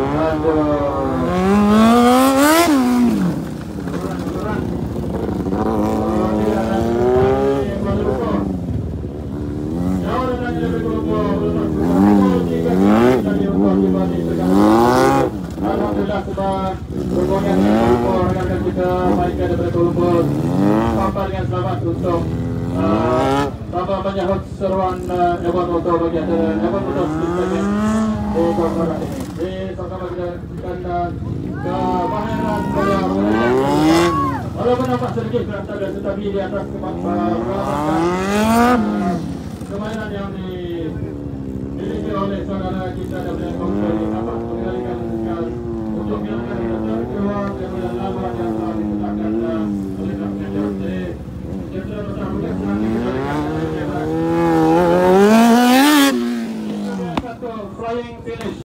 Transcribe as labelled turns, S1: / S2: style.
S1: Alhamdulillah sebab pergolongan rekan-rekan kita mereka daripada Kuala Lumpur sampai dengan selamat untuk tambah banyak seruan Ewan Motor bagi ada Ewan Motor sebagai korporat ini. Jadi sama-sama kita akan kemahiran saya walaupun nampak sedikit berantakan tetapi di atas kemahiran yang dimiliki oleh saudara kita daripada komputer ini dapat mengendalikan untuk menjalankan kita keluar daripada laluan yang telah ditetapkan oleh Kapten. Jadi kita bersama-sama kita flying finish.